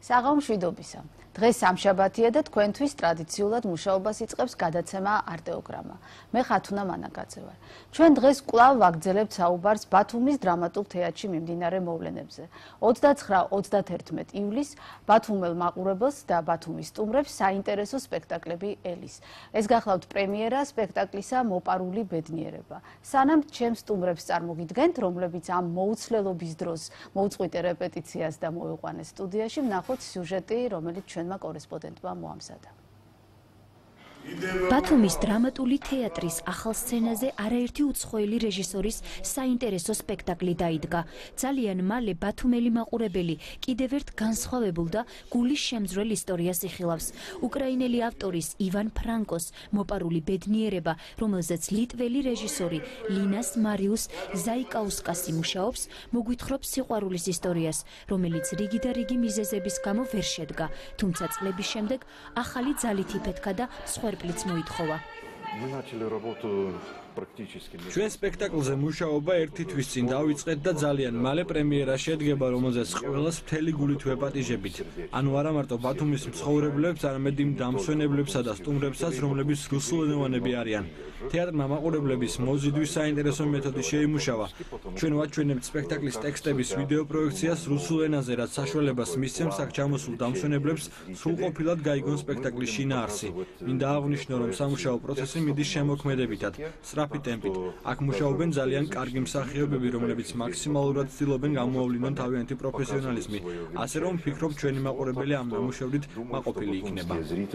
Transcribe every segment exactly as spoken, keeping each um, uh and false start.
საღამო მშვიდობისა. დღეს სამშაბათია და თქვენთვის ტრადიციულად მუშაობას იწყებს გადაცემა არტეოგრამა. მე ხათუნა მანაგაძე ვარ. ჩვენ დღეს კვლავ ვაგრძელებთ საუბარს ბათუმის დრამატულ თეატრში მიმდინარე მოვლენებზე. ოცდაცხრა ოცდაათერთმეტი ივლისს ბათუმელ მაყურებელს და ბათუმის სტუმრებს საინტერესო სპექტაკლები ელის. ეს გახლავთ პრემიერა სპექტაკლისა მოპარული ბედნიერება. სანამ ჩემს სტუმრებს წარმოგიდგენთ, რომლებიც ამ მოუცლელობის დროს მოუწყვიტე რეპეტიციას და მოიყვანეს სტუდიაში, ვნახოთ სიუჟეტი, რომელიც ჩვენმა კორესპონდენტმა მოამზადა. ბათუმის დრამატული თეატრის ახალ სცენაზე არაერთი უცხოელი რეჟისორის საინტერესო სპექტაკლი დაიდგა. ძალიან მალე ბათუმელი მაყურებელი კიდევ ერთ განსხვავებულ და გულის შემძვრელ ისტორიას იხილავს. უკრაინელი ავტორის ივან ფრანკოს მოპარული ბედნიერება, რომელზეც ლიტველი რეჟისორი ლინას მარიუს ზაიკაუსკასი მუშაობს, მოგვითხრობს სიყვარულის ისტორიას, რომელიც რიგი და რიგი მიზეზების გამო ვერ შედგა, თუმცა წლების შემდეგ ახალი ძალით იფეთქა და სხვა მოითხოვა. ჩვენ სპექტაკლზე მუშაობა ერთი თვის წინ დავიწყეთ და ძალიან მალე პრემიერა შედგება, რომელზეც ყველას მთელი გულით ვეპატიჟებით. ანუ არა მარტო ბათუმის მცხოვრებლებს, არამედ იმ დამსვენებლებსა და სტუმრებსაც, რომლებიც რუსულენოვანები არიან. თეატრმა მაყურებლების მოზიდვის საინტერესო მეთოდი შეიმუშავა. ჩვენ ვაჩვენებთ სპექტაკლის ტექსტების ვიდეო პროექციას რუსულ ენაზე, რაც საშუალებას მისცემს აქ ჩამოსულ დამსვენებლებს სრულყოფილად გაიგონ სპექტაკლის შინაარსი. მინდა აღვნიშნო, რომ სამუშაო პროცესი მიდის შემოქმედებითად, სწრაფი ტემპით. აქ მუშაობენ ძალიან კარგი მსახიობები, რომლებიც მაქსიმალურად ცდილობენ გამოავლინონ თავიანთი პროფესიონალიზმი. ასე რომ ვფიქრობ, ჩვენი მაყურებელი ამ ნამუშევრით მაყოფილი იქნება.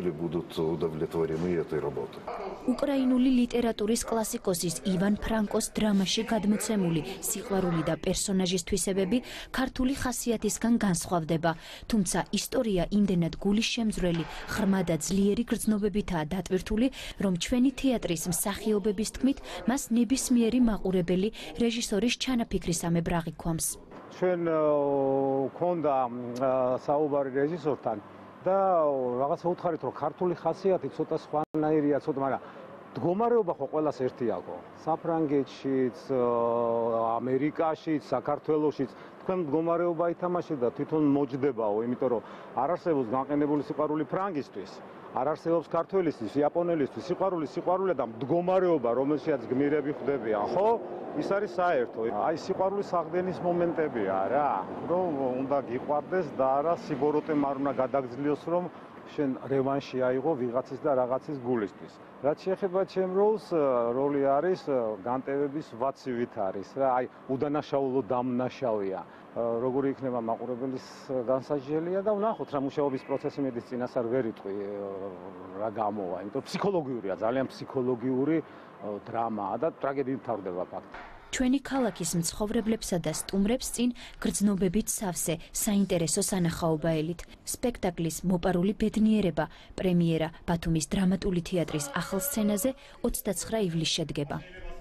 უკრაინული ლიტერატურის კლასიკოსის ივან ფრანკოს დრამაში გადმოცემული სიყვარული და პერსონაჟის თვისებები ქართული ხასიათისგან განსხვავდება, თუმცა ისტორია იმდენად გულისშემძვრელი, ღრმა და ძლიერი გრძნობებითაა დატვირთული, რომ ჩვენი თეატრის მსახიობების თქმით, მას ნებისმიერი მაყურებელი რეჟისორის ჩანაფიქრისამებრ აღიქვამს. ჩვენ ქონდა საუბარი რეჟისორთან და რაღაცა უთხარით, რომ ქართული ხასიათი ცოტა სხვანაირია, ცოტა, მაგრამ მდგომარეობა ხო ყველას ერთიაო. საფრანგეთშიც, ამერიკაშიც, საქართველოშიც თქვენ მდგომარეობა ითამაშეთ და თვითონ მოჯდებაო, იმიტომ რომ არ არსებობს განყენებული სიყვარული ფრანგისთვის. არ არსებობს ქართველისთვის, იაპონელისთვის, სიყვარული სიყვარულია და მდგომარეობა, რომელშიც გმირები ხვდებიან, ხო? ის არის საერთო. აი სიყვარულის აღდგენის მომენტებია რა, რომ უნდა გიყვარდეს და არა სიბოროტე არ უნდა გადაგძლიოს, რომ შენ რევანში აიღო ვიღაცის და რაღაცის გულისთვის. რაც შეეხება ჩემ როლს, როლი არის განტევების ვაცივით არის რა, აი უდანაშაულო დამნაშავია. როგორი იქნება მაყურებელის განსაჯელია და ვნახოთ რა მუშაობის პროცესი მედის წინასწარ ვერ იტყვი რა გამოვა, იმიტომ ფსიქოლოგიურია, ძალიან ფსიქოლოგიური დრამაა და ტრაგედიით მთავრდება ფაქტი. ჩვენი ქალაქის მცხოვრებლებსა და სტუმრებს წინ გრძნობებით სავსე საინტერესო სანახაობა ელით. სპექტაკლის მოპარული ბედნიერება პრემიერა ბათუმის დრამატული თეატრის ახალ სცენაზე ოცდაცხრა ივლისს შედგება.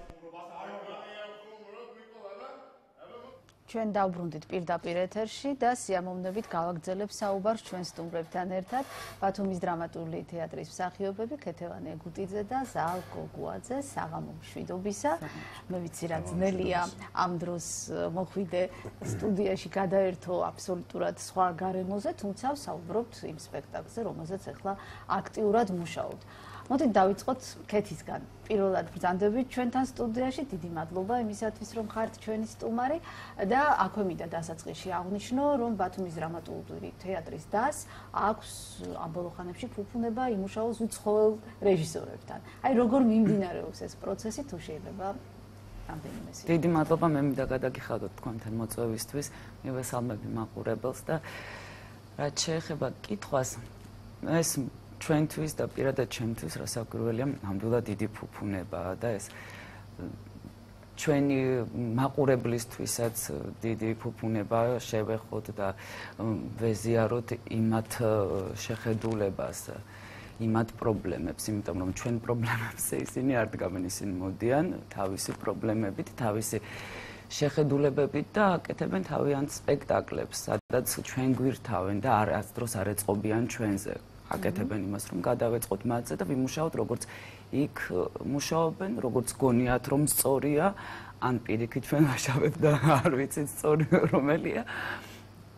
ჩვენ დავბრუნდით პირდაპირ ეთერში და სიამოვნებით გავაგრძელებთ საუბარს ჩვენ სტუმრებთან ერთად. ბათუმის დრამატული თეატრის მსახიობები ქეთევან ეგუტიძე და ზაალ გოგუაძე. საღამო მშვიდობისა. მე ვიცი რა ძნელია ამ დროს მოხვიდე სტუდიაში გადაერთო აბსოლუტურად სხვა გარემოზე, თუმცა ვსაუბრობთ იმ სპექტაკლზე, რომელზეც ახლა აქტიურად მუშაობთ. მოდით დავიწყოთ ქეთისგან. პირველად ბრძანდებით ჩვენთან სტუდიაში. დიდი მადლობა იმისათვის, რომ ხართ ჩვენი სტუმარი და აქვე მინდა დასაწყისში აღვნიშნო, რომ ბათუმის დრამატული თეატრის დას აქვს ამ ბოლო ხანებში ფუფუნება იმუშაოს უცხოელ რეჟისორებთან. აი როგორ მიმდინარეობს ეს პროცესი, თუ შეიძლება რამდენიმე სიტყვა. დიდი მადლობა, მე მინდა გადაგიხადოთ თქვენთან მოწვევისთვის, მივესალმები მაყურებელს და რაც შეეხება კითხვას, ეს ჩვენთვის და პირადად ჩემთვის რასაკვირველია, ნამდვილად დიდი ფუფუნებაა და ეს ჩვენი მაყურებლისთვისაც დიდი ფუფუნება შევეხოთ და ვეზიაროთ იმათ შეხედულებას, იმათ პრობლემებს, იმიტომ რომ ჩვენ პრობლემებზე ისინი არ დგამენ, ისინი მოდიან თავისი პრობლემებით, თავისი შეხედულებებით და აკეთებენ თავიანთ სპექტაკლებს, სადაც ჩვენ გვირთავენ და არასდროს არ ეწყობიან ჩვენზე. აკეთებენ იმას, რომ გადავეწყოთ მათზე და ვიმუშაოთ, როგორც იქ მუშაობენ, როგორც გონიათ, რომ სწორია, ან პირიქით ჩვენ ვაშავებთ და არ ვიცით სწორი რომელია.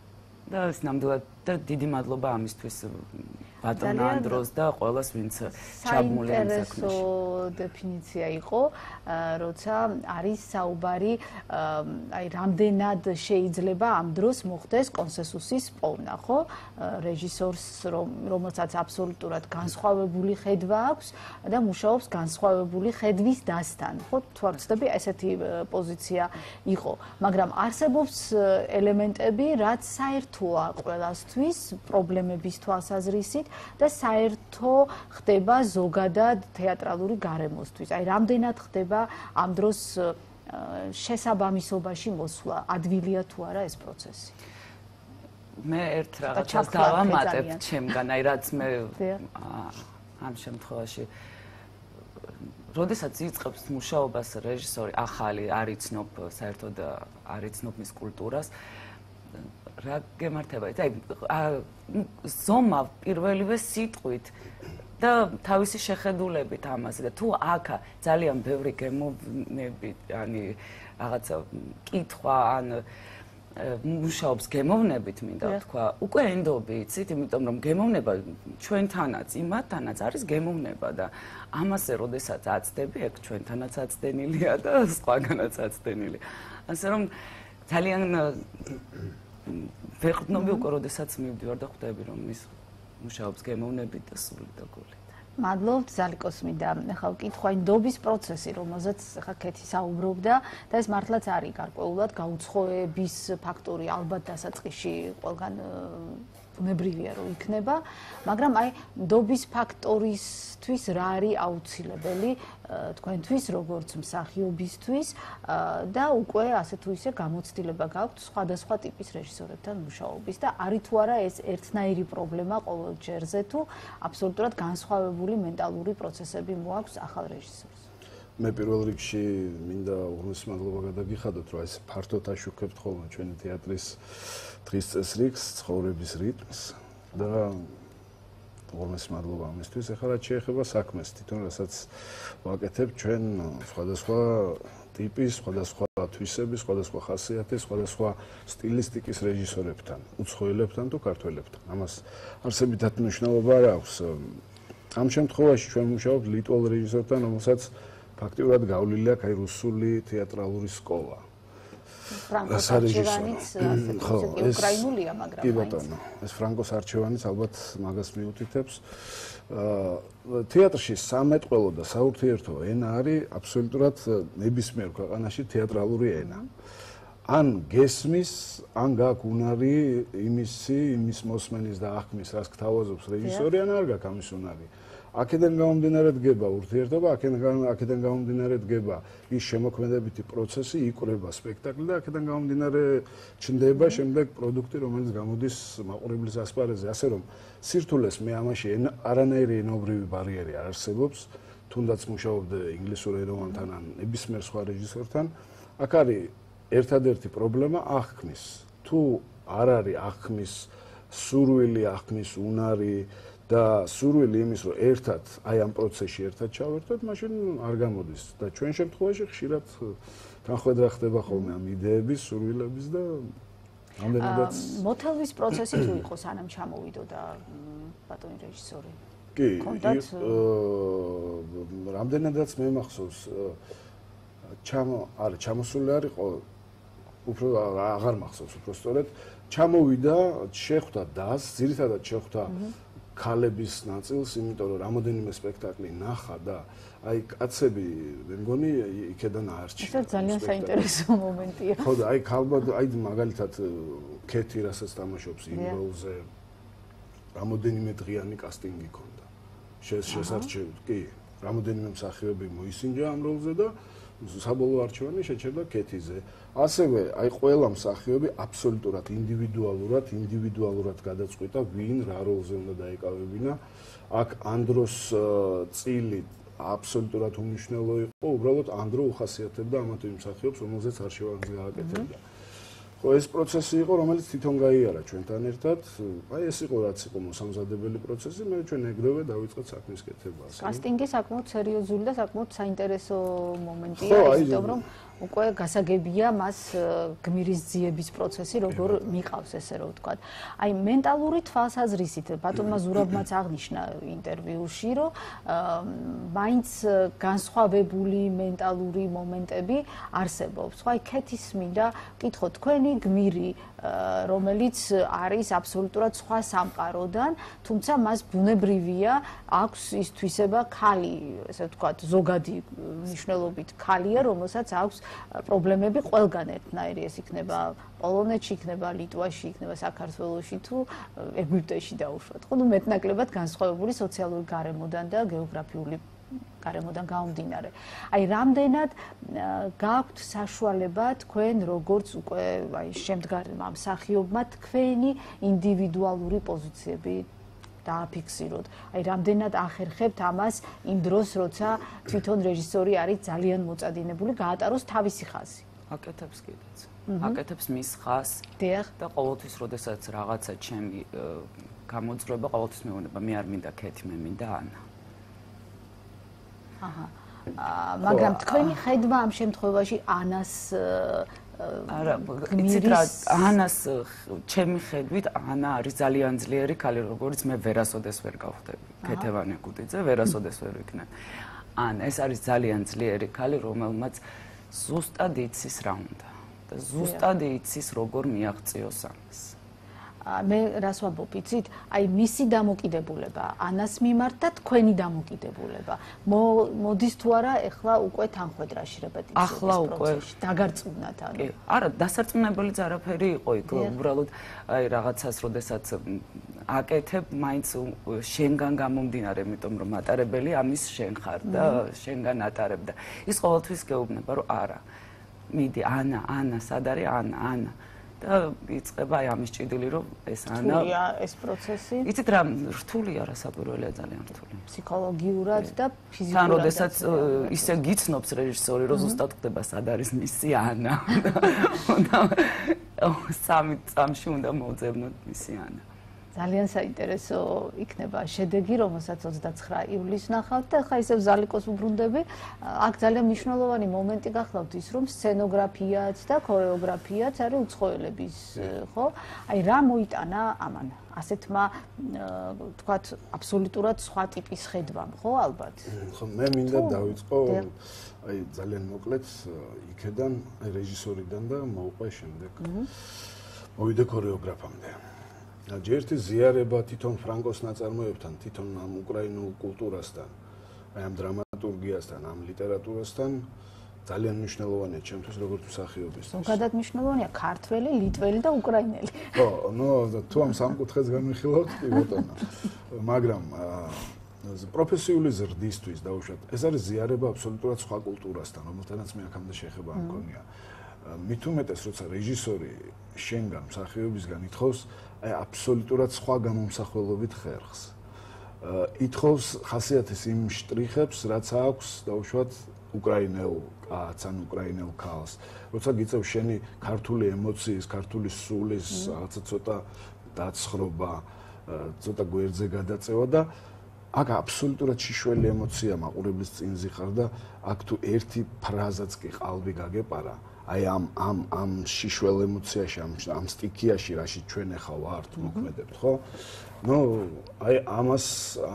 და ეს ნამდვილად და დიდი მადლობა ამისთვის ბატონ ანდროს და ყველას ვინც ჩაბმული ამ საქმეში. საინტერესო დეფინიცია იყო, როცა არის საუბარი, აი რამდენად შეიძლება ამ დროს მოხდეს კონსენსუსის პოვნა, ხო? რეჟისორს რომელსაც აბსოლუტურად განსხვავებული ხედვა აქვს და მუშაობს განსხვავებული ხედვის დასთან, ხო? თუ არ ვცდები, ესეთი პოზიცია იყო, მაგრამ არსებობს ელემენტები, რაც საერთოა ყველასთვის პრობლემების თვალსაზრისით და საერთო ხდება ზოგადად თეატრალური გარემოსთვის. აი, რამდენად ხდება ამ დროს შესაბამისობაში მოსვლა, ადვილია თუ არა ეს პროცესი? მე ერთ რაღაცას დავამატებ ჩემგან, აი რაც მე ამ შემთხვევაში როდესაც იწყებს მუშაობას რეჟისორი, ახალი არ იცნობ საერთოდ არ იცნობ მის კულტურას, რა გემართება? აი, ზომა პირველივე სიტყვით და თავისი შეხედულებით ამაზე და თუ აქ ძალიან ბევრი გემოვნები, ანუ რაღაცა კითხვა ან მუშაობს გემოვნებით, მინდა ვთქვა, უკვე ენდობი იცით, იმიტომ რომ გემოვნება ჩვენთანაც, იმათთანაც არის გემოვნება და ამაზე როდესაც აცდები, ეგ ჩვენთანაც აცდენილია და სხვაგანაც აცდენილი. ასე რომ ძალიან ვეყრდნობი უკვე როდესაც მივდივარ და ხვდები რომ ის მუშაობს გემოვნებით და სული და გულით. მადლობთ ზალიკოს მინდა ახლა ვკითხვა ნდობის პროცესი, რომელზეც ახლა კეთი საუბრობდა და ეს მართლაც არის გარკვეულად გაუცხოების ფაქტორი ალბათ დასაწყისში ყველგან ბუნებრივია რომ იქნება, მაგრამ აი ნდობის ფაქტორისთვის რა არის აუცილებელი თქვენთვის როგორც მსახიობისთვის და უკვე ასე თუ ისე გამოცდილება გაქვთ სხვადასხვა ტიპის რეჟისორებთან მუშაობის და არის თუ არა ეს ერთნაირი პრობლემა ყოველ ჯერზე თუ აბსოლუტურად განსხვავებული მენტალური პროცესები მოაქვს ახალ რეჟისორს. მე პირველ რიგში მინდა უღრმეს მადლობა გადაგიხადოთ, რომ ეს ფართოდ აშუქებთ ხოლმე ჩვენი თეატრის დღის წესრიგს, ცხოვრების რიტმს და უღრმეს მადლობა ამისთვის. ეხლა რაც შეეხება საქმეს, თვითონ რასაც ვაკეთებ ჩვენ სხვადასხვა ტიპის, სხვადასხვა თვისების, სხვადასხვა ხასიათის, სხვადასხვა სტილისტიკის რეჟისორებთან, უცხოელებთან თუ ქართველებთან. ამას არსებითად მნიშვნელობა არ აქვს. ამ შემთხვევაში ჩვენ მუშაობთ ლიტვალ რეჟისორთან, რომელსაც ფაქტიურად გავლილი აქვს აი რუსული თეატრალური სკოლა. ფრანკოს არჩევანიც უკრაინულია, მაგრამ კი ბატონო, ეს ფრანკოს არჩევანიც ალბათ მაგას მიუთითებს. თეატრში სამეთყველო და საურთიერთო ენა არის აბსოლუტურად ნებისმიერ ქვეყანაში თეატრალური ენა. ან გესმის, ან გაქვს უნარი იმისი, იმის მოსმენის და აღქმის, რაც გთავაზობს რეჟისორი, ან არ გაქვს ამის უნარი. აქედან გამომდინარე დგება ურთიერთობა, აქედან აქედან გამომდინარე დგება ის შემოქმედებითი პროცესი, იკვრება სპექტაკლი და აქედან გამომდინარე ჩნდება შემდეგ პროდუქტი, რომელიც გამოდის მაყურებლის ასპარეზზე. ასე რომ სირთულეს მე ამაში არანაირი ენობრივი ბარიერი არ არსებობს, თუნდაც მუშაობდე ინგლისურ ეროვნთან ან ნებისმიერ სხვა რეჟისორთან. აქ არის ერთადერთი პრობლემა აღქმის. თუ არ არის აღქმის სურვილი, აღქმის უნარი და სურვილი იმის, რომ ერთად აი ამ პროცესში ერთად ჩავერთოთ, მაშინ არ გამოდის და ჩვენ შემთხვევაში ხშირად თანხმედრა ხდება ხოლმე ამ იდეების, სურვილების და რამდენადაც მოთელვის პროცესი თუ იყო სანამ ჩამოვიდოდა ბატონი რეჟისორი. კი, რამდენადაც მე მახსოვს ჩამო არა ჩამოსული არ იყო უფრო აღარ მახსოვს უფრო სწორედ ჩამოვიდა შეხვდა დას ძირითადად შეხვდა ქალების ნაწილს, იმიტომ რომ რამოდენიმე სპექტაკლი ნახა და აი კაცები მე მგონი იქედან აარჩია. ეს ძალიან საინტერესო მომენტია. ხო და აი ქალბად აი მაგალითად კეთი რასაც თამაშობს იმ როლზე რამოდენიმე დღიანი კასტინგი ქონდა. შესარჩევი, კი, რამოდენიმე მსახიობი მოისინჯა ამ როლზე და საბოლოო არჩევანი შეჩერდა კეთიზე. ასევე აი ყველა მსახიობი აბსოლუტურად ინდივიდუალურად, ინდივიდუალურად გადაწყვიტა ვინ რა როლზე უნდა დაეკავებინა. აქ ანდროს წილი აბსოლუტურად უმნიშვნელო იყო, უბრალოდ ანდრო უხასიათებდა ამა თუ იმ მსახიობს, რომელზეც არჩევანს გააკეთებდა. ხო, ეს პროცესი იყო, რომელიც თვითონ გაიარა ჩვენთან ერთად. აი ეს იყო რაც იყო მოსამზადებელი პროცესი, მე ჩვენ ეგრევე დავიწყეთ საქმის კეთებას. კასტინგი საკმაოდ სერიოზული და საკმაოდ საინტერესო მომენტია, იმიტომ რომ უკვე გასაგებია მას გმირის ძიების პროცესი როგორ მიყავს ესე რომ ვთქვათ. აი მენტალური თვალსაზრისით ბატონმა ზურაბმაც აღნიშნა ინტერვიუში რომ მაინც განსხვავებული მენტალური მომენტები არსებობს. ხო აი ქეთის მინდა ვკითხო თქვენი გმირი რომელიც არის აბსოლუტურად სხვა სამყაროდან, თუმცა მას ბუნებრივია აქვს ის თვისება ქალი, ესე ვთქვათ, ზოგადი მნიშვნელობით ქალია, რომელსაც აქვს პრობლემები ყველგან ერთნაირი, ეს იქნება პოლონეთში, იქნება ლიტვაში, იქნება საქართველოში თუ ეგვიპტეში დაუშვათ. ხო, ნუ მეტნაკლებად განსხვავებული სოციალური გარემოდან და გეოგრაფიული გარემოდან გამომდინარე. აი, რამდენად გაქვთ საშუალება თქვენ როგორც უკვე აი შემდგარმა მსახიობმა თქვენი ინდივიდუალური პოზიციები დააფიქსიროთ. აი, რამდენად ახერხებთ ამას იმ დროს, როცა თვითონ რეჟისორი არის ძალიან მოწადინებული, გაატაროს თავისი ხაზი. აკეთებს კიდეც. აკეთებს მის ხაზს. დიახ. და ყოველთვის, როდესაც რაღაცა ჩემი გამოძრება, ყოველთვის მეუბნება, მე არ მინდა ქეთი, მე მინდა ანა. აჰა. მაგრამ თქვენი ხედვა ამ შემთხვევაში ანას არა, იცით რა, ანას ჩემი ხედვით ანა არის ძალიან ძლიერი ქალი, როგორც მე ვერასოდეს ვერ გავხდები. ქეთევანე გუდიძე ვერასოდეს ვერ ვიქნებ. ან ეს არის ძალიან ძლიერი ქალი, რომელმაც ზუსტად იცის რა უნდა და ზუსტად იცის როგორ მიაღწიოს ამას. მე რას ვამბობ, იცით? აი მისი დამოკიდებულება ანას მიმართ და თქვენი დამოკიდებულება. მოდის თუ არა ეხლა უკვე თანხმედრაში რეპეტიციების პროცესში დაგარწმუნათ ანუ. კი, არა, დასარწმუნებელიც არაფერი იყო იქ, უბრალოდ აი რაღაცას, როდესაც აკეთებ, მაინც შენგან გამომდინარე, იმიტომ რომ მატარებელი ამის შენ ხარ და შენგან ატარებ და ის ყოველთვის გეუბნება, რომ არა. მიდი, ანა, ანა, სად არის ანა, ანა. და იწყება აი ამის ჭიდილი რომ ეს ანა რთულია ეს პროცესი. იცით რა რთულია რა საკვირველია ძალიან რთული. ფსიქოლოგიურად და ფიზიკურად. თან როდესაც ისე გიცნობს რეჟისორი რომ ზუსტად ხდება სად არის მისი ანა. და სამი წამში უნდა მოძებნოთ მისი ანა. ძალიან საინტერესო იქნება შედეგი, რომელსაც ოცდაცხრა ივლისს ნახავთ და ხა ისევ ზალიკოს უბრუნდები. აქ ძალიან მნიშვნელოვანი მომენტი გახლავთ ის, რომ სცენოგრაფიაც და ქორეოგრაფიაც არის უცხოელების, ხო? აი რა მოიტანა ამან? ასეთმა თქვათ აბსოლუტურად სხვა ტიპის ხედვამ, ხო, ალბათ? ხო, მე მინდა დავიწყო აი ძალიან მოკლედ იქედან, აი რეჟისორიდან და მოვყვე შემდეგ. მოვიდე ქორეოგრაფამდე. ჯერთი ზიარება თვითონ ფრანკოს ნაწარმოებთან, თვითონ ამ უკრაინულ კულტურასთან, აი ამ დრამატურგიასთან, ამ ლიტერატურასთან ძალიან მნიშვნელოვანია ჩემთვის როგორც მსახიობის. ზოგადად მნიშვნელოვანია ქართველი, ლიტველი და უკრაინელი. ხო, ნუ თუ ამ სამ კუთხეს განვიხილავთ, კი ბატონო. მაგრამ პროფესიული ზრდისთვის დაუშვათ, ეს არის ზიარება აბსოლუტურად სხვა კულტურასთან, რომელთანაც მე აქამდე შეხება მქონია. მით უმეტეს, როცა რეჟისორი შენგან მსახიობისგან ითხოვს აი აბსოლუტურად სხვა გამომსახველობით ხერხს. ითხოვს ხასიათის იმ შტრიხებს, რაც აქვს დაუშვათ უკრაინელ კაცს ან უკრაინელ ქალს. როცა გიწევს შენი ქართული ემოციის, ქართული სულის რაღაცა ცოტა დაცხრობა, ცოტა გვერდზე გადაწევა და აქ აბსოლუტურად შიშველი ემოცია მაყურებლის წინზე ხარ და აქ თუ ერთი ფრაზაც კი ყალბი გაგეპარა აი ამ ამ ამ შიშველ ემოციაში, ამ ამ სტიქიაში, რაში ჩვენ ახლა ვართ, მოქმედებთ, ხო? ნუ აი ამას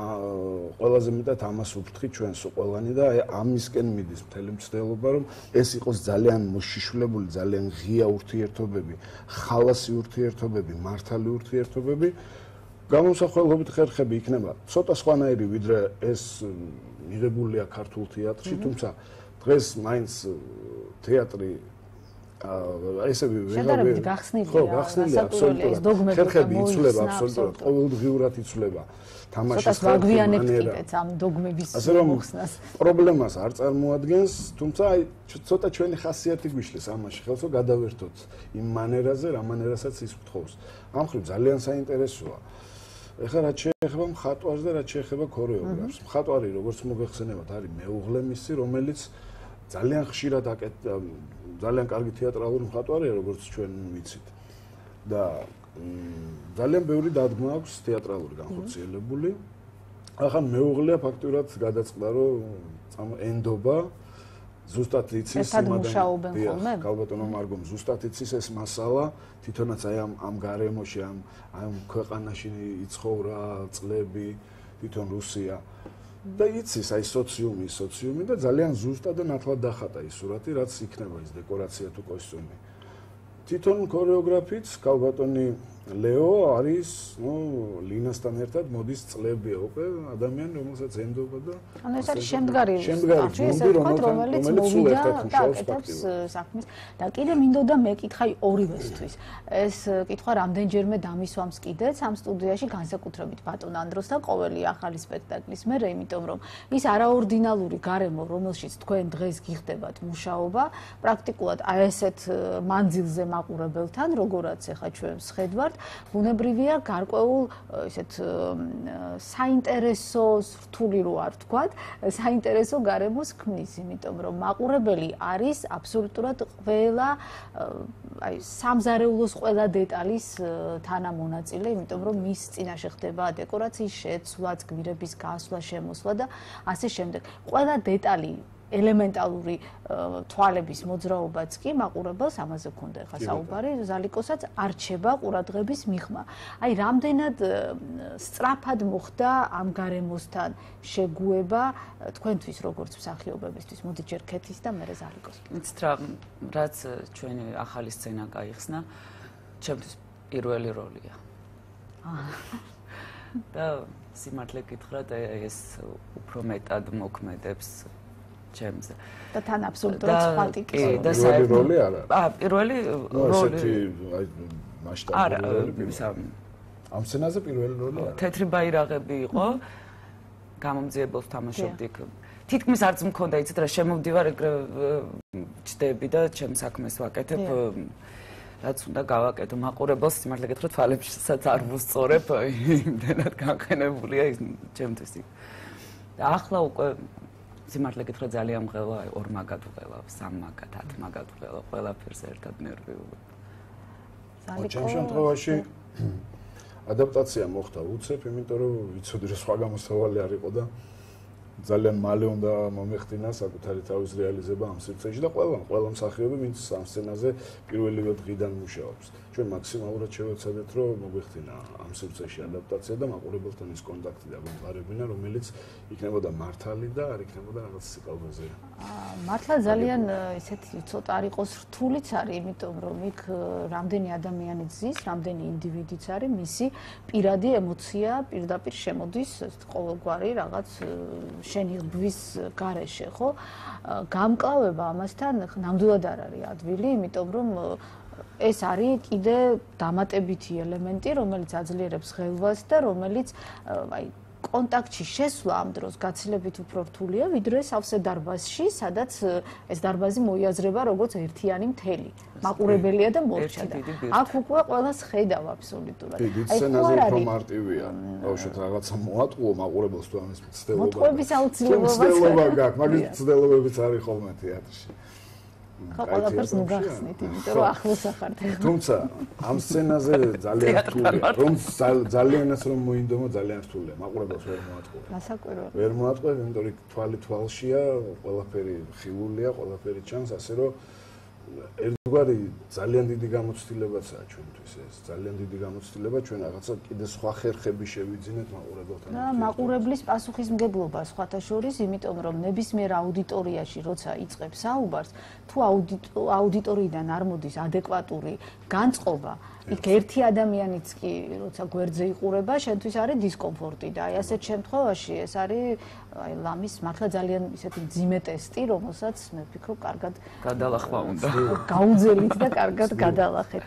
ყველაზე მეტად ამას ვფრთხი ჩვენს ყველანი და აი ამისკენ მიდის მთელი მცდელობა, რომ ეს იყოს ძალიან მოშიშვლებული, ძალიან ღია ურთიერთობები, ხალასი ურთიერთობები, მართალი ურთიერთობები. გამოსახველობით ხერხები იქნება ცოტა სხვანაირი, ვიდრე ეს მიღებულია ქართულ თეატრში, თუმცა დღეს მაინც თეატრი ესე შედარებით გახსნილია. ხო, გახსნილია აბსოლუტურად. ხერხები იცვლება აბსოლუტურად, ყოველდღიურად იცვლება. თამაშის ხერხები ამ დოგმების მოხსნას. პრობლემას არ წარმოადგენს, თუმცა აი ცოტა ჩვენი ხასიათი გვიშლის ამაში, ხელს რომ გადავერთოთ იმ მანერაზე, რა მანერასაც ის გთხოვს. ამ ხრივ ძალიან საინტერესოა. ეხლა რაც შეეხება მხატვარს და რაც შეეხება ქორეოგრაფს. მხატვარი, როგორც მოგეხსენებათ, არის მეუღლე მისი, რომელიც ძალიან ხშირად აკეთებს ძალიან კარგი თეატრალური მხატვარია, როგორც ჩვენ ვიცით. და ძალიან ბევრი დადგმა აქვს თეატრალური განხორციელებული. ახლა მეუღლეა ფაქტურად გადაწყდა, რომ ენდობა ზუსტად იცის მუშაობენ ხოლმე? ქალბატონო მარგომ ზუსტად იცის ეს მასალა, თვითონაც აი ამ ამ გარემოში ამ ამ ქვეყანაში იცხოვრა წლები, თვითონ რუსია და იცის აი სოციუმი, სოციუმი და ძალიან ზუსტად და ნათლად დახატა ის სურათი, რაც იქნება ის დეკორაცია თუ კოსტიუმი. თვითონ ქორეოგრაფიც ქალბატონი ლეო არის, ნუ ლინასთან ერთად მოდის წლები უკვე ადამიანი, რომელსაც ემდობა და ანუ ეს არის შემდგარი შემდგარი რომელიც მოვიდა და აკეთებს საქმეს და კიდე მინდოდა მეკითხა ორივესთვის. ეს კითხვა რამდენჯერმე დამისვამს კიდეც ამ სტუდიაში განსაკუთრებით ბატონ ანდროსთან ყოველი ახალი სპექტაკლის მერე, იმიტომ რომ ის არაორდინალური გარემო, რომელშიც თქვენ დღეს გიხდებათ მუშაობა, პრაქტიკულად აი ესეთ მანძილზე მაყურებელთან, როგორაც ახლა ჩვენ ვხედავთ, ბუნებრივია გარკვეულ ისეთ საინტერესო რთული რო არ ვთქვათ, საინტერესო გარემოს ქმნის, იმიტომ რომ მაყურებელი არის აბსოლუტურად ყველა აი სამზარეულოს ყველა დეტალის თანამონაწილე, იმიტომ რომ მის წინაშე ხდება დეკორაციის შეცვლაც, გმირების გასვლა, შემოსვლა და ასე შემდეგ. ყველა დეტალი ელემენტალური თვალების მოძრაობაც კი მაყურებელს ამაზე გქონდა ხა საუბარი, ზალიკოსაც არჩება ყურადღების მიღმა. აი რამდენად სწრაფად მოხდა ამ გარემოსთან შეგუება თქვენთვის როგორც მსახიობებისთვის, მოდი ჯერ ქეთის და მერე ზალიკოს. იცით რა, რაც ჩვენი ახალი სცენა გაიხსნა, ჩემთვის პირველი როლია. და სიმართლე გითხრათ, ეს უფრო მეტად მოქმედებს ჩემზე. და თან აბსოლუტურად სხვა ტიპის და პირველი როლი არა. აა პირველი როლი აი მასშტაბური როლი. ამ სცენაზე პირველი როლი არა. თეთრი ბაირაღები იყო. გამომძიებელს თამაშობდი. თითქმის არც მქონდა, იცით რა, შემოვდივარ ეგრე ჩდები და ჩემ საქმეს ვაკეთებ. რაც უნდა გავაკეთო, მაყურებელს სიმართლე გითხრათ, თვალებსაც არ ვუსწორებ, იმდენად განყენებულია ის ჩემთვის. და ახლა უკვე სიმართლე გითხრათ ძალიან მღელა, ორ მაგად ვღელა, სამ მაგად, ათ მაგად ვღელა, ყველაფერს ერთად ნერვიულობ. ჩემ შემთხვევაში ადაპტაცია მოხდა უცებ, იმიტომ რომ ვიცოდი რომ სხვა გამოსავალი არ იყო და ძალიან მალე უნდა მომეხდინა საკუთარი თავის რეალიზება ამ სივრცეში და ყველა ყველა მსახიობი ვინც ამ სცენაზე პირველივე დღიდან მუშაობს. ჩვენ მაქსიმალურად შევეცადეთ რომ მოგვეხდინა ამ სივრცეში ადაპტაცია და მაყურებელთან ის კონტაქტი დაგვემყარებინა, რომელიც იქნებოდა მართალი და არ იქნებოდა რაღაც სიყალბეზე. მართლა ძალიან ისეთი ცოტა არ იყოს რთულიც არის, იმიტომ რომ იქ რამდენი ადამიანი ზის, რამდენი ინდივიდიც არის, მისი პირადი ემოცია პირდაპირ შემოდის ყოველგვარი რაღაც შენიღბვის გარეშე, ხო? გამკლავება ამასთან ნამდვილად არ არის ადვილი, იმიტომ რომ ეს არის კიდე დამატებითი ელემენტი, რომელიც აძლიერებს ღელვას და რომელიც აი კონტაქტში შესვლა ამ დროს გაცილებით უფრო რთულია, ვიდრე სავსე დარბაზში, სადაც ეს დარბაზი მოიაზრება როგორც ერთიანი მთელი. მაყურებელია და მორჩა და აქ უკვე ყველას ხედავ აბსოლუტურად. აი სცენაზე უფრო მარტივია. ბავშვად რაღაცა მოატყუო მაყურებელს თუ ამის ცდელობა. მოტყუების აუცილებლობაც ცდელობა გაქვს, მაგის ცდელობებიც არის ხოლმე თეატრში. ხო, ყველაფერს ნუ გახსნით, იმიტომ რომ ახლოს ახართ. თუმცა ამ სცენაზე ძალიან რთულია, რომ ძალიანაც რომ მოინდომა ძალიან რთულია. მაყურებელს ვერ მოატყუე. გასაკვირველი. ვერ მოატყუე, იმიტომ რომ თვალი თვალშია, ყველაფერი ხილულია, ყველაფერი ჩანს, ასე რომ ერთგვარი ძალიან დიდი გამოცდილებაცაა ჩვენთვის ეს. ძალიან დიდი გამოცდილება, ჩვენ რაღაცა კიდე სხვა ხერხები შევიძინეთ მაყურებელთან. და მაყურებლის პასუხისმგებლობა სხვათა შორის, იმიტომ რომ ნებისმიერ აუდიტორიაში როცა იწყებს საუბარს, თუ აუდიტორიიდან არ მოდის ადეკვატური განწყობა, იქ ერთი ადამიანიც კი როცა გვერდზე იყურება, შენთვის არის დისკომფორტი და აი ასეთ შემთხვევაში ეს არის აი ლამის მართლა ძალიან ისეთი ძიმე ტესტი, რომელსაც მე ვფიქრობ, კარგად გადალახვა უნდა. გაუძელით და კარგად გადალახეთ.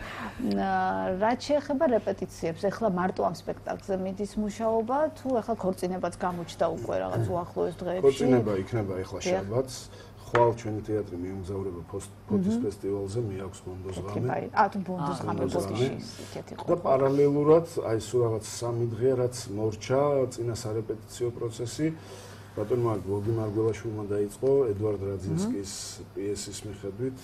რაც შეეხება რეპეტიციებს, ეხლა მარტო ამ სპექტაკლზე მიდის მუშაობა, თუ ეხლა ქორწინებაც გამოჩნდა უკვე რაღაც უახლოეს დღეებში? ქორწინება იქნება ეხლა შაბათს. ხვალ ჩვენი თეატრი მიემგზავრება ფოთის ფესტივალზე, მიაქვს ბონდოს ღამე. ა თუ ბონდოს ღამე ფოთში ისეთი იყო. და პარალელურად აი სულ რაღაც სამი დღეა რაც მორჩა წინა სარეპეტიციო პროცესი. ბატონმა გოგი მარგველაშვილმა დაიწყო ედვარდ რაძინსკის პიესის მიხედვით,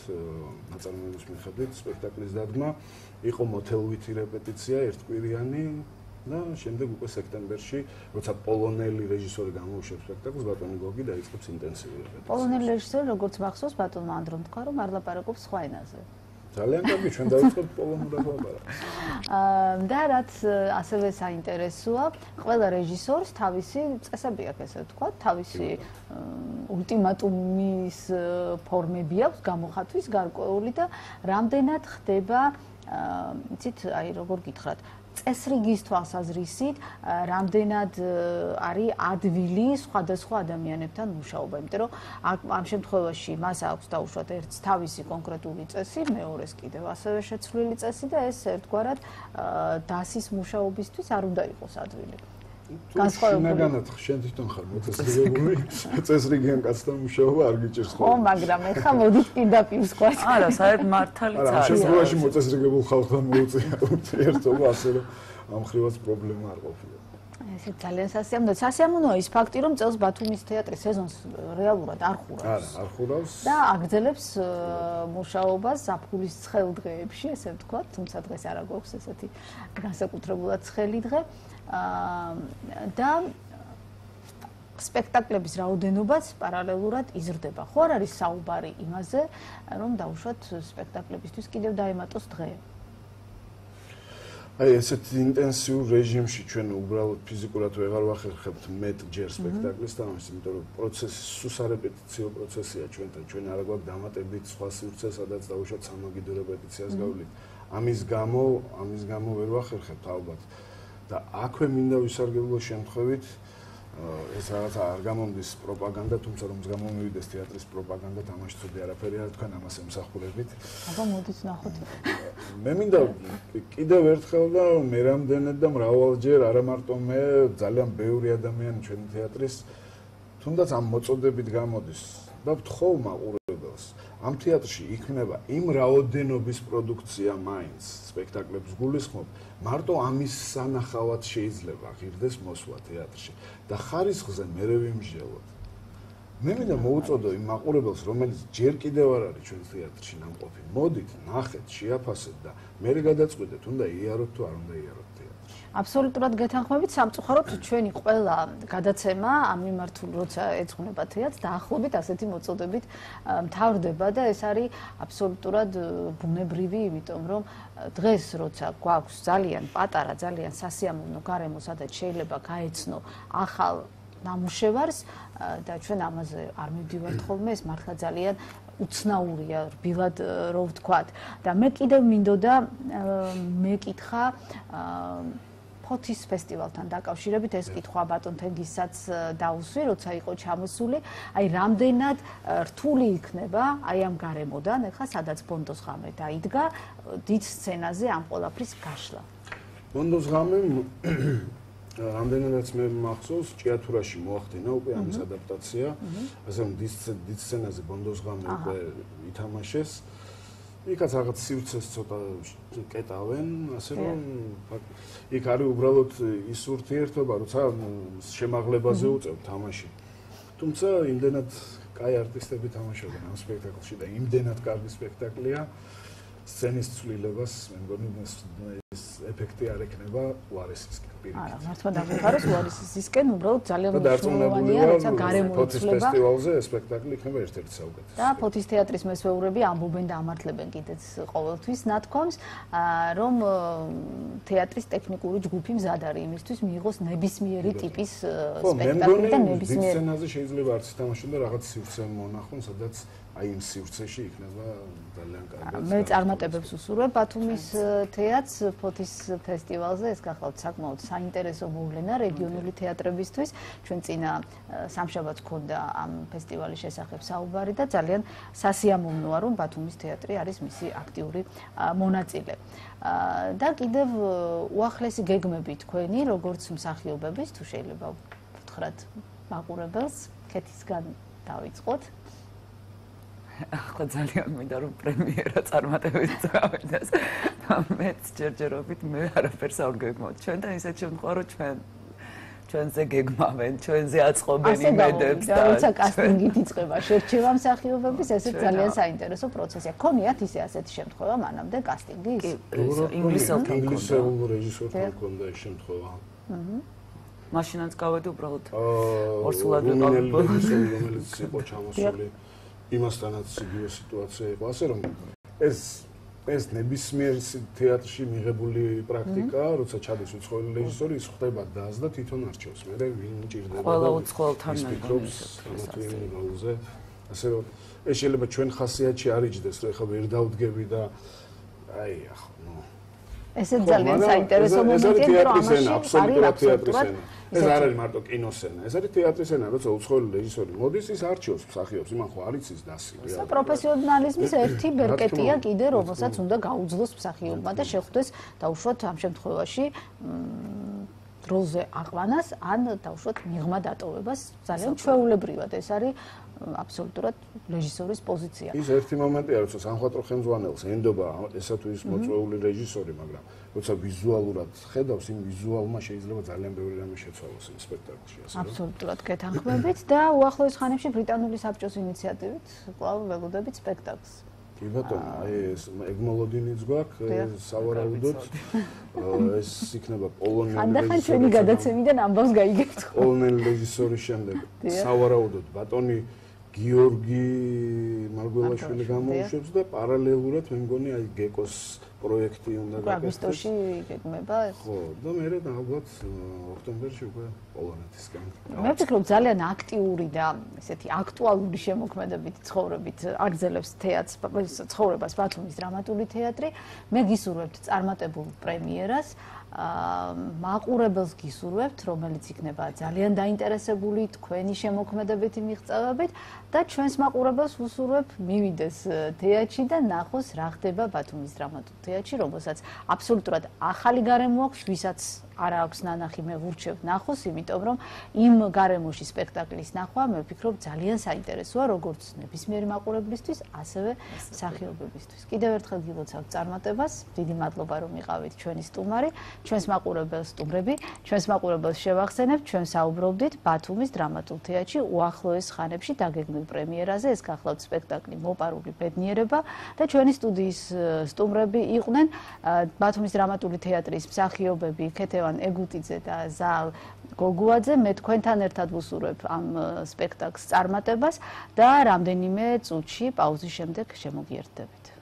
ნაწარმოების მიხედვით სპექტაკლის დადგმა. იყო მოთელვითი რეპეტიცია ერთკვირიანი, და შემდეგ უკვე სექტემბერში, როცა პოლონელი რეჟისორი გამოუშვებს სპექტაკლს, ბატონი გოგი დაიწყებს ინტენსიური რეპეტიცია. პოლონელი რეჟისორი, როგორც მახსოვს, ბატონმა ანდრომ თქვა, რომ არ ლაპარაკობს სხვა ენაზე. ძალიან კარგი, ჩვენ დავიწყებთ პოლონურად ლაპარაკს. და რაც ასევე საინტერესოა, ყველა რეჟისორს თავისი წესები აქვს, ესე ვთქვათ, თავისი ულტიმატუმის ფორმები აქვს გამოხატვის გარკვეული და რამდენად ხდება, იცით, აი როგორ გითხრათ, წესრიგის თვალსაზრისით, რამდენად არის ადვილი სხვადასხვა ადამიანებთან მუშაობა, იმიტომ რომ ამ შემთხვევაში მას აქვს დაუშვათ ერთს თავისი კონკრეტული წესი, მეორეს კიდევ ასევე შეცვლილი წესი და ეს ერთგვარად დასის მუშაობისთვის არ უნდა იყოს ადვილი. განსხვავებული. შენ თვითონ ხარ მოწესრიგებული, წესრიგიან კაცთან მუშაობა არ გიჭირს ხოლმე. ო, მაგრამ ეხლა მოდით პირდაპირ სხვას. არა, საერთოდ მართალიც არის. არა, შემთხვევაში მოწესრიგებულ ხალხთან მოუწია ურთიერთობა, ასე რომ ამ ხრივაც პრობლემა არ ყოფილა. ესე ძალიან სასიამოვნოა. სასიამოვნოა ის ფაქტი, რომ წელს ბათუმის თეატრი სეზონს რეალურად არ ხურავს. არა, არ ხურავს. და აგრძელებს მუშაობას ზაფხულის ცხელ დღეებში, ესე ვთქვათ, თუმცა დღეს არ აგვაქვს ესეთი განსაკუთრებულად ცხელი დღე. და სპექტაკლების რაოდენობაც პარალელურად იზრდება. ხო არ არის საუბარი იმაზე, რომ დაუშვათ სპექტაკლებისთვის კიდევ დაემატოს დღე? აი ესეთ ინტენსიურ რეჟიმში ჩვენ უბრალოდ ფიზიკურად ვეღარ ვახერხებთ მეტ ჯერ სპექტაკლის თამაშს, იმიტომ რომ პროცესი სუსარეპეტიციო პროცესია ჩვენთან. ჩვენ არ გვაქვს დამატებით სხვა სივრცე, სადაც დაუშვათ სამაგიდო რეპეტიციას გავვლით. ამის გამო, ამის გამო ვერ ვახერხებთ ალბათ. და აქვე მინდა ვისარგებლო შემთხვევით ეს რაღაცა არ გამომდის პროპაგანდა, თუმცა რომ გამომივიდეს თეატრის პროპაგანდა, თამაში ცუდი არაფერი არ თქვენ ამას ემსახურებით. აბა მოდით ნახოთ. მე მინდა კიდევ ერთხელ და მე რამდენად და მრავალჯერ, არა მარტო მე, ძალიან ბევრი ადამიანი ჩვენი თეატრის თუნდაც ამ მოწოდებით გამოდის და ვთხოვ მაყურებელს. ამ თეატრში იქნება იმ რაოდენობის პროდუქცია მაინც სპექტაკლებს გულისხმობ, მარტო ამის სანახავად შეიძლება ღირდეს მოსვლა თეატრში და ხარისხზე მერე ვიმსჯელოთ. მე მინდა მოუწოდო იმ მაყურებელს, რომელიც ჯერ კიდევ არ არის ჩვენ თეატრში ნამყოფი, მოდით, ნახეთ, შეაფასეთ და მერე გადაწყვეტეთ, უნდა იაროთ თუ არ უნდა იაროთ თეატრში. აბსოლუტურად გეთანხმებით, სამწუხაროდ ჩვენი ყველა გადაცემა ამ მიმართულ როცა ეძღვნება თეატრს, დაახლოებით ასეთი მოწოდებით მთავრდება და ეს არის აბსოლუტურად ბუნებრივი, იმიტომ რომ დღეს როცა გვაქვს ძალიან პატარა, ძალიან სასიამოვნო გარემო, სადაც შეიძლება გაეცნო ახალ ნამუშევარს და ჩვენ ამაზე არ მივდივართ ხოლმე, ეს მართლა ძალიან უცნაურია, რბილად რო ვთქვათ. და მე კიდევ მინდოდა მეკითხა ფოთის ფესტივალთან დაკავშირებით, ეს კითხვა ბატონ თენგისაც დაუსვი, როცა იყო ჩამოსული, აი რამდენად რთული იქნება აი ამ გარემოდან, ეხლა სადაც ბონდოს ღამე დაიდგა, დიდ სცენაზე ამ ყველაფრის გაშლა. ბონდოს ღამე რამდენადაც მე მახსოვს, ჭიათურაში მოახდინა უკვე ამის ადაპტაცია, ასე რომ დიდ სცენაზე ბონდოს ღამე უკვე ითამაშეს. იქაც რაღაც სივრცეს ცოტა კეტავენ, ასე რომ იქ არის უბრალოდ ის ურთიერთობა, როცა შემაღლებაზე უწევ თამაში. თუმცა იმდენად კაი არტისტები თამაშობენ ამ სპექტაკლში და იმდენად კარგი სპექტაკლია, სცენის ცვლილებას მე მგონი ეს ეფექტი არ ექნება უარესისკენ. არა, მართლა დაგეხაროს უარესისკენ, უბრალოდ ძალიან მნიშვნელოვანია, როცა გარემო იცვლება. ფოთის ფესტივალზე სპექტაკლი იქნება ერთ-ერთი საუკეთესო. და ფოთის თეატრის მესვეურები ამბობენ და ამართლებენ კიდეც ყოველთვის ნათქვამს, რომ თეატრის ტექნიკური ჯგუფი მზად არის იმისთვის მიიღოს ნებისმიერი ტიპის სპექტაკლი და ნებისმიერი სცენაზე შეიძლება არც ითამაშონ და რაღაც სივრცე მონახონ, სადაც აი იმ სივრცეში იქნება ძალიან კარგი. მე წარმატებებს უსურვებ ბათუმის თეატრს ფოთის ფესტივალზე, ეს გახლავთ საკმაოდ საინტერესო მოვლენა რეგიონული თეატრებისთვის. ჩვენ წინა სამშაბათს გქონდა ამ ფესტივალის შესახებ საუბარი და ძალიან სასიამოვნოა, რომ ბათუმის თეატრი არის მისი აქტიური მონაწილე. და კიდევ უახლესი გეგმები თქვენი, როგორც მსახიობების, თუ შეიძლება ვთხრათ მაყურებელს, ქეთისგან დავიწყოთ. ახლა ძალიან მინდა რომ პრემიერა წარმატებით წავიდეს. მეც ჯერჯერობით მე არაფერს არ გეგმავთ. ჩვენთან ისეთ შემთხვევა რომ ჩვენ ჩვენზე გეგმავენ, ჩვენზე აწყობენ იმედებს და როცა კასტინგით იწყება შერჩევა მსახიობების, ესეც ძალიან საინტერესო პროცესია. ქონიათ ისე ასეთი შემთხვევა მანამდე კასტინგის? ინგლისელთან ინგლისელ რეჟისორთან ჰქონდა ეს შემთხვევა. აჰა. მაშინაც გავედი უბრალოდ ორსულად ვიყავ, რომელიც იყო ჩამოსული იმასთანაც იგივე სიტუაცია იყო, ასე რომ ეს ეს ნებისმიერ თეატრში მიღებული პრაქტიკა, როცა ჩადის უცხოელი რეჟისორი, ის ხდება დას და თვითონ არჩევს. მე ვინ მჭირდება? ყველა უცხოელთან მეგობრობს ამათვიანი როლზე. ასე რომ ეს შეიძლება ჩვენ ხასიათში არ იჯდეს, რომ ეხლა ვერ დავდგები და აი ახლა ნუ ესე ძალიან საინტერესო მომენტია, რომ ამაში არის აბსოლუტურად ეს არ არის მარტო კინოსცენა, ეს არის თეატრის ენა, როცა უცხოელი რეჟისორი მოდის, ის არჩევს მსახიობს, იმან ხო არ იცის დასი. ეს პროფესიონალიზმის ერთი ბერკეტია კიდე, რომელსაც უნდა გაუძლოს მსახიობმა და შეხვდეს დაუშვათ ამ შემთხვევაში როლზე აყვანას, ან დაუშვათ მიღმა დატოვებას. ძალიან ჩვეულებრივად ეს არის აბსოლუტურად რეჟისორის პოზიცია. ის ერთი მომენტია, როცა სამხატვრო ხელმძღვანელს ენდობა ესა თუ ის მოწვეული რეჟისორი, მაგრამ როცა ვიზუალურად ხედავს, იმ ვიზუალმა შეიძლება ძალიან ბევრი რამე შეცვალოს იმ სპექტაკლში, ასე რომ. აბსოლუტურად გეთანხმებით და უახლოეს ხანებში ბრიტანული საბჭოს ინიციატივით კვლავ ველოდებით სპექტაკლს. კი ბატონო, აი ეს ეგმოლოდინიც გვაქვს, სავარაუდოდ ეს იქნება პოლონელი რეჟისორი. ხანდახან ჩვენი გადაცემიდან ამბავს გაიგებთ. პოლონელი რეჟისორის შემდეგ სავარაუდოდ ბატონი გიორგი მარგველაშვილი გამოუშვებს და პარალელურად მე მგონი აი გეკოს პროექტი უნდა გაკეთდეს. აგვისტოში გეგმება ეს? ხო, და მე ალბათ ოქტომბერში უკვე პოლონეთისკენ. მე ვფიქრობ ძალიან აქტიური და ესეთი აქტუალური შემოქმედებით ცხოვრებით აგრძელებს თეატრს ცხოვრებას ბათუმის დრამატული თეატრი. მე გისურვებთ წარმატებულ პრემიერას. მაყურებელს გისურვებთ, რომელიც იქნება ძალიან დაინტერესებული თქვენი შემოქმედებითი მიღწევებით და ჩვენს მაყურებელს ვუსურვებ მივიდეს თეატრში და ნახოს რა ხდება ბათუმის დრამატულ თეატრში, რომელსაც აბსოლუტურად ახალი გარემო აქვს, ვისაც არ აქვს ნანახი, მე ვურჩევ ნახოს, იმიტომ რომ იმ გარემოში სპექტაკლის ნახვა მე ვფიქრობ ძალიან საინტერესოა როგორც ნებისმიერი მაყურებლისთვის, ასევე მსახიობებისთვის. კიდევ ერთხელ გილოცავთ წარმატებას, დიდი მადლობა რომ იყავით ჩვენი სტუმარი. ჩვენს მაყურებელს სტუმრები, ჩვენს მაყურებელს შევახსენებთ, ჩვენ საუბრობდით ბათუმის დრამატულ თეატრში უახლოეს ხანებში დაგეგმილ პრემიერაზე, ეს გახლავთ სპექტაკლი მოპარული ბედნიერება და ჩვენი სტუდიის სტუმრები იყვნენ ბათუმის დრამატული თეატრის მსახიობები ქეთევან ეგუტიძე და ზალ გოგუაძე. მე თქვენთან ერთად ვუსურვებ ამ სპექტაკლს წარმატებას და რამდენიმე წუთში პაუზის შემდეგ შემოგიერთდებით.